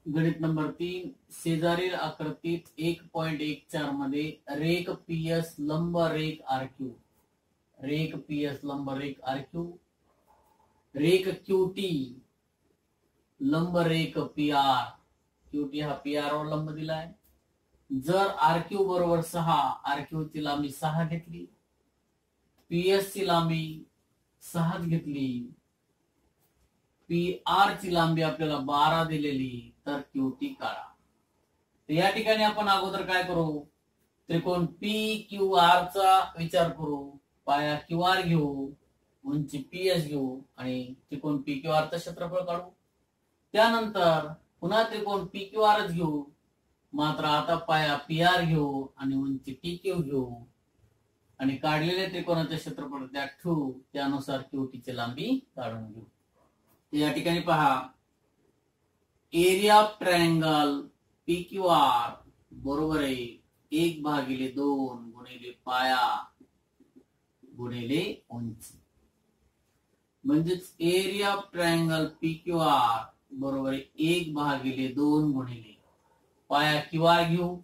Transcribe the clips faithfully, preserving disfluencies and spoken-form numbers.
गणित नंबर तीन, शेजारील आकृतीत एक पॉइंट एक चार मध्ये रेख पीएस लंब रेख आरक्यू, रेख पीएस लंब रेख आरक्यू, रेख क्यूटी लंब रेख पी आर, क्यूटी हा पी आर वर लंब दिलाय. जर आरक्यू बरोबर सहा, आरक्यू ची लांबी सहा घेतली, पीएस ची लांबी सहाच घेतली, पी आर ची लांबी आपल्याला बारा दिलेली, तर क्यूटी काढा. तर या ठिकाणी आपण अगोदर काय करू, त्रिकोण पी क्यू आर चा विचार करू, पाया क्यू आर घेऊ, उंची पी एस घेऊ आणि त्रिकोण पी क्यू आर चं क्षेत्रफळ काढू. त्यानंतर पुन्हा त्रिकोण पी क्यू आरच घेऊ, मात्र आता पाया पी आर घेऊ आणि उंची टी क्यू घेऊ आणि काढलेल्या त्रिकोणाचे क्षेत्रफळ त्यात ठेवू, त्यानुसार क्यूटीची लांबी काढून घेऊ. या ठिकाणी पहा, area of triangle P Q R बरोबर आहे एक भागिले दोन गुणिले पाया गुणिले उंची. म्हणजेच area of triangle P Q R बरोबर आहे एक भागिले दोन गुणिले पाया क्यू आर घेऊ,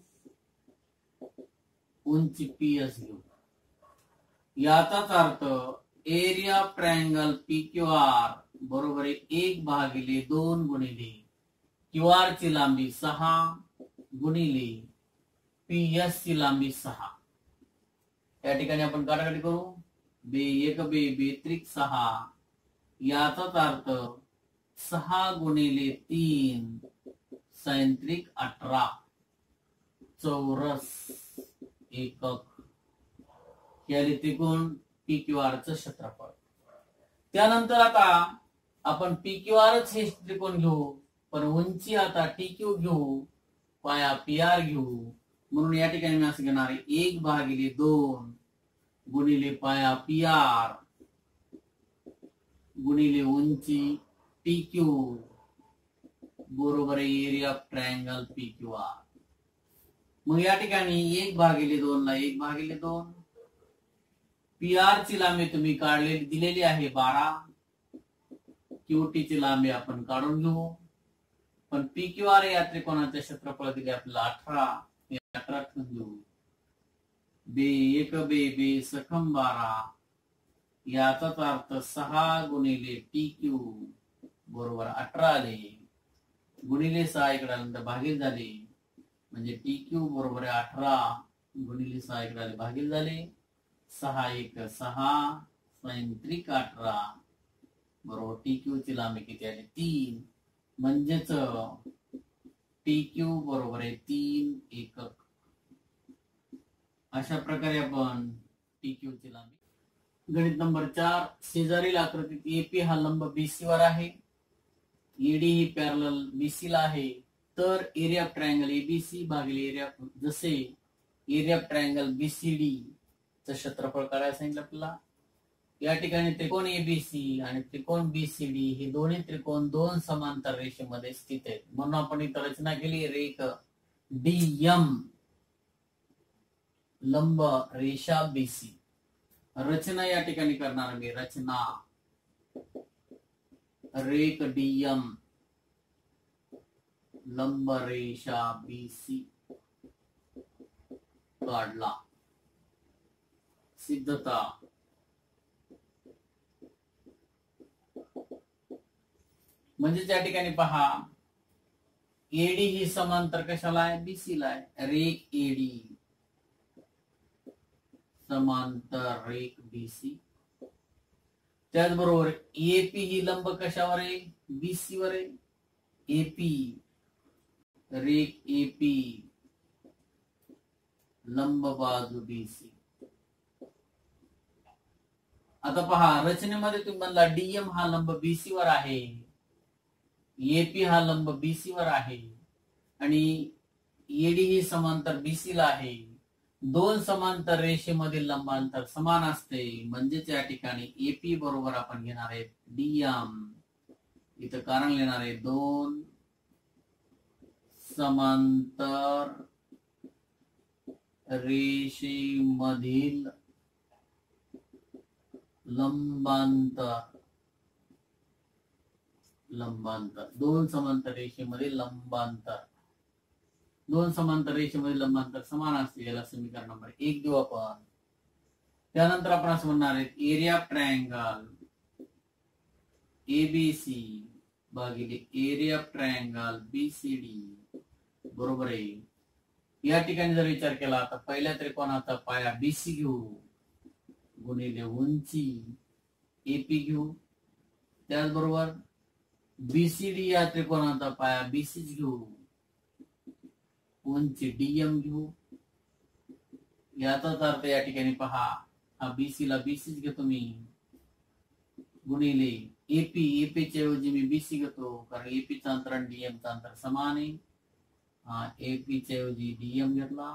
उंची पी एस घेऊ. याचाच अर्थ area of triangle P Q R बरोबर आहे एक भागिले दोन गुणिले क्यू आर ची लांबी सहा गुणिले पी एस ची लांबी सहा. या ठिकाणी आपण काटाकाटी करू, बे एक बे बेत्रिक सहा, याचाच अर्थ सहा गुणिले तीन सैंत्रिक अठरा चौरस एकक. याले त्रिकोण पी क्यू आर चं क्षेत्रफळ. त्यानंतर आता आपण पी क्यू आरच हे त्रिकोण घेऊ, पण उंची आता टी क्यू घेऊ, पाया पी आर घेऊ. म्हणून या ठिकाणी मी असं घेणार आहे एक भागिले दोन गुणिले पाया पी आर गुणिले उंची टी क्यू बरोबर आहे area of triangle P Q R. मग या ठिकाणी एक भागिले दोन ला एक भागिले दोन, पी आर ची लांबी तुम्ही काढलेली दिलेली आहे बारा, क्यूटी ची लांबी आपण काढून घेऊ, पण पी क्यू आर या त्रिकोणाचे क्षेत्रफळ दिले आपल्याला अठरा, अठरा ठेवून घेऊ. बे एक बे बे सखम बारा, याचाच अर्थ सहा गुणिले टी क्यू बरोबर अठरा आले, गुणिले सहा इकडे आल्यानंतर भागील झाले, म्हणजे टी क्यू बरोबर आहे अठरा गुणिले सहा इकडे आले भागील झाले, सहा एक सहा सैंत्रिक अठरा बरोबर टी क्यू ची लांबी किती आली तीन. म्हणजेच टी क्यू बरोबर आहे तीन एकक. अशा प्रकारे आपण टी क्यू ची लांबी. गणित नंबर चार, शेजारील आकृतीत एपी हा लंब बीसी वर आहे, ईडी ही पॅरलल बीसी ला आहे, तर एरिया ऑफ ट्रायंगल एबीसी भागिले एरिया, जसे एरिया ऑफ ट्रायंगल बीसीडी चं क्षेत्रफळ काढायला सांगितलं आपल्याला. या ठिकाणी त्रिकोण एबीसी आणि त्रिकोण बीसीडी हे दोन्ही त्रिकोण दोन समांतर रेषेमध्ये स्थित आहेत, म्हणून आपण इथं रचना केली रेख डीएम लंब रेषा बीसी. रचना या ठिकाणी करणार मी, रचना रेख डीएम लंब रेषा बीसी काढला. सिद्धता, म्हणजे त्या ठिकाणी पहा एडी ही समांतर कशाला आहे, बीसी ला आहे. रेख एडी समांतर रेख बीसी. त्याचबरोबर एपी ही लंब कशावर आहे, बीसी वर आहे. एपी रेख एपी लंब बाजू बीसी. आता पहा रचनेमध्ये तुम्ही म्हणला डीएम हा लंब बीसी वर आहे, एपी हा लंब बीसी वर आहे आणि एडी ही समांतर बीसी ला आहे. दोन समांतर रेषेमधील लंबांतर समान असते, म्हणजेच या ठिकाणी एपी बरोबर आपण घेणार आहे डीएम. इथं कारण लिहिणार आहे दोन समांतर रेषेमधील लंबांतर लंबांतर. दोन समांतर रेषेमध्ये लंबांतर, दोन समांतर रेषेमध्ये लंबांतर समान असते, याला समीकरण नंबर एक देऊ आपण. त्यानंतर आपण असं म्हणणार आहे एरिया ट्रायंगल एबीसी भागिले एरिया ट्रायंगल बीसीडी बरोबर आहे. या ठिकाणी जर विचार केला तर पहिल्या त्रिकोणाचा पाया बीसी घेऊ गुणिले उंची एपी घेऊ, त्याचबरोबर बीसीडी या त्रिकोणाचा पाया बीसी घेऊ, उंची डीएम घेऊ. याचाच अर्थ या ठिकाणी पहा, हा बीसी ला बीसीच घेतो मी गुणिले एपी, एपी च्या ऐवजी मी बीसी घेतो कारण एपी चा अंतर आणि डीएम चा अंतर समान आहे. हा एपी च्या ऐवजी डीएम घेतला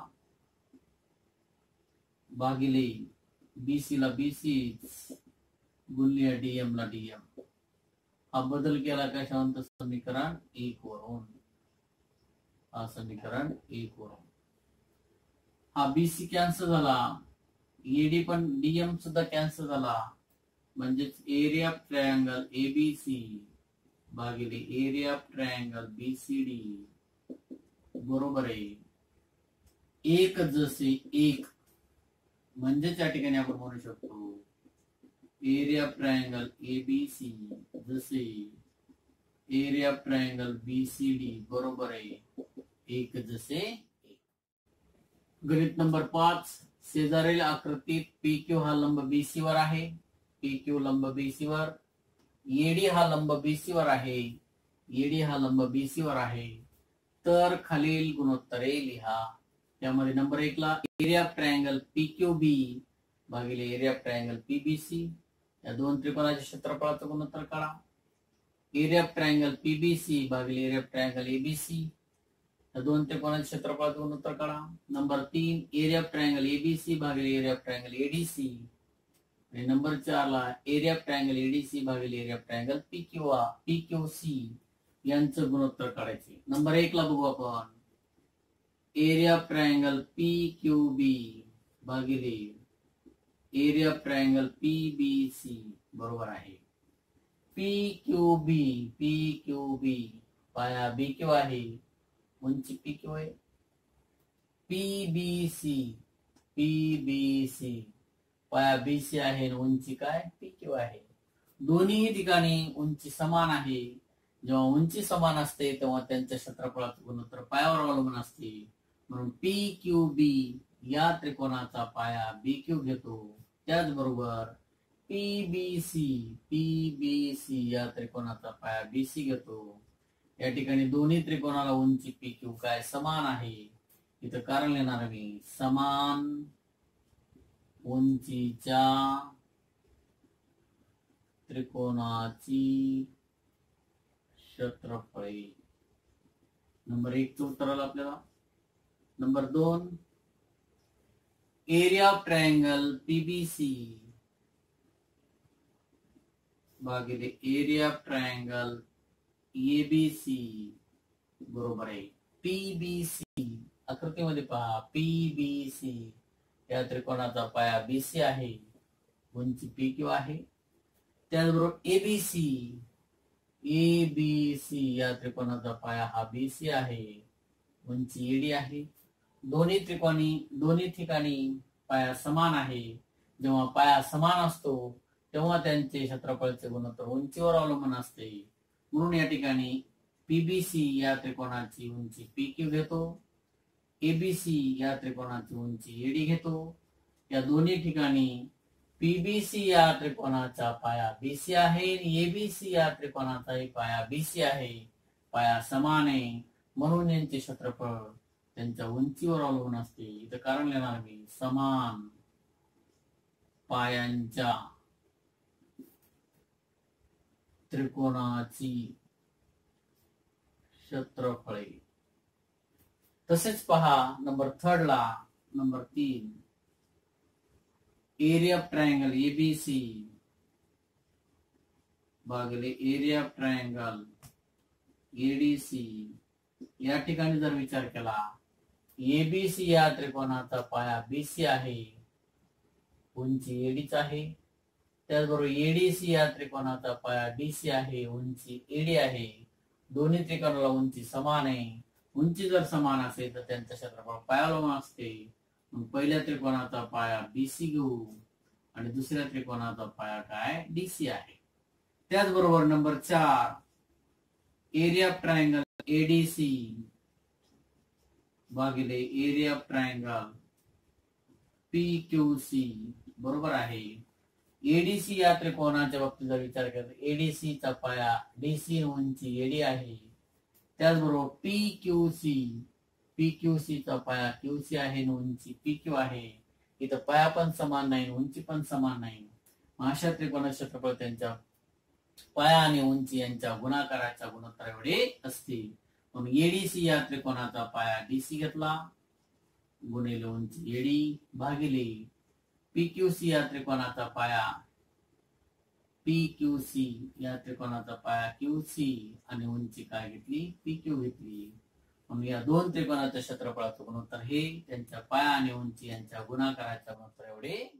भागिले बीसी ला बीसी गुणिले डीएम ला डीएम. हा बदल केला कशावरून? समीकरण एक वरून. हा समीकरण एक वरून. हा बीसी कॅन्सल झाला, एडी पण डीएम सुद्धा कॅन्सल झाला, म्हणजेच एरिया ट्रायंगल एबीसी भागिले एरिया ट्रायंगल बीसीडी बरोबर आहे एक जसे एक. म्हणजेच या ठिकाणी आपण म्हणू शकतो एरिया ट्रायंगल एबीसी जसे एरिया ट्रायंगल बीसीडी बरोबर आहे एक जसे एक. गणित नंबर पाच, शेजारील आकृतीत पी क्यू हा लंब बीसी वर आहे, पी क्यू लंब बीसी वर, एडी हा लंब बीसी वर आहे, एडी हा लंब बीसी वर आहे, तर खालील गुणोत्तरे लिहा. त्यामध्ये नंबर एक ला area triangle P Q B भागिले एरिया ट्रायंगल पीबीसी या दोन त्रिकोणाच्या क्षेत्रफळाचं गुणोत्तर काढा. एरिया ट्रायंगल पीबीसी भागिले एरिया ट्रायंगल एबीसी या दोन त्रिकोणाच्या क्षेत्रफळाचं गुणोत्तर काढा. नंबर तीन एरिया ट्रायंगल एबीसी भागिले एरिया ट्रायंगल एडीसी आणि नंबर चार ला एरिया ट्रायंगल एडीसी भागिले एरिया ट्रायंगल पीक्यू पीक्यूसी यांचं गुणोत्तर काढायचे. नंबर एक ला बघू आपण area triangle P Q B भागिले एरिया ट्रायंगल पीबीसी बरोबर आहे. P Q B P Q B पाया बी क्यू आहे, उंची पी क्यू आहे. पीबीसी पीबीसी पाया बीसी आहे, उंची काय पी क्यू आहे. दोन्ही ठिकाणी उंची समान आहे. जेव्हा उंची समान असते तेव्हा त्यांच्या क्षेत्रफळाचं गुणोत्तर पायावर अवलंबून असते, म्हणून पी क्यू बी या त्रिकोणाचा पाया बी क्यू घेतो. त्याचबरोबर पीबीसी पीबीसी या त्रिकोणाचा पाया बीसी घेतो. या ठिकाणी दोन्ही त्रिकोणाला उंची पी क्यू काय समान आहे. इथं कारण लिहिणार मी समान उंचीच्या त्रिकोणाची क्षेत्रफळे. नंबर एक च उत्तर आलं आपल्याला. नंबर दोन एरिया ट्रायंगल पीबीसी भागिले एरिया ट्रायंगल एबीसी बरोबर आहे पीबीसी. आकृतीमध्ये पहा पीबीसी या त्रिकोणाचा पाया बीसी आहे, उंची पी क्यू आहे. त्याचबरोबर एबीसी एबीसी या त्रिकोणाचा पाया हा बीसी आहे, उंची एडी आहे. दोन्ही त्रिकोणी दोन्ही ठिकाणी पाया समान आहे. जेव्हा पाया समान असतो तेव्हा त्यांचे क्षेत्रफळाचे गुणोत्तर उंचीवर अवलंबून असते, म्हणून या ठिकाणी पीबीसी या त्रिकोणाची उंची पी क्यू घेतो, एबीसी या त्रिकोणाची उंची एडी घेतो. या दोन्ही ठिकाणी पीबीसी या त्रिकोणाचा पाया बीसी आहे आणि एबीसी या त्रिकोणाचाही पाया बीसी आहे. पाया समान आहे म्हणून यांचे क्षेत्रफळ त्यांच्या उंचीवर अवलंबून असते. इथं कारण लिहिणार मी समान पायांच्या त्रिकोणाची क्षेत्रफळे. तसेच पहा नंबर थर्ड ला नंबर तीन एरिया ट्रायंगल एबीसी भागिले एरिया ट्रायंगल एडीसी. या ठिकाणी जर विचार केला एबीसी या त्रिकोणाचा पाया बीसी आहे, उंची एडीच आहे. त्याचबरोबर एडीसी या त्रिकोणाचा पाया डीसी आहे, उंची एडी आहे. दोन्ही त्रिकोणाला उंची समान आहे. उंची जर समान असेल तर त्यांचं क्षेत्रफळ पायालोम असते. मग पहिल्या त्रिकोणाचा पाया बीसी घेऊ आणि दुसऱ्या त्रिकोणाचा पाया काय डीसी आहे. त्याचबरोबर नंबर चार, एरिया ऑफ ट्रायंगल एडीसी भागिले area of triangle P Q C बरोबर आहे. एडीसी या त्रिकोणाच्या बाबतीत जर विचार केला तर एडीसी चा पाया डीसी उंची एडी आहे. त्याचबरोबर P Q C P Q C चा पाया क्यूसी आहे, उंची पी क्यू आहे. इथं पाया पण समान नाही, उंची पण समान नाही. अशा त्रिकोणाचे क्षेत्रफळ त्यांच्या पाया आणि उंची यांच्या गुणाकाराच्या गुणोत्तर एवढे असते. म्हणून एडीसी या त्रिकोणाचा पाया डीसी घेतला गुणिले उंची एडी भागिले पीक्यूसी या त्रिकोणाचा पाया पीक्यूसी या त्रिकोणाचा पाया क्यूसी आणि उंची काय घेतली पीक्यू घेतली. म्हणून या दोन त्रिकोणाच्या क्षेत्रफळाचं गुणोत्तर हे त्यांच्या पाया आणि उंची यांच्या गुणाकाराच्या गुणोत्तर एवढे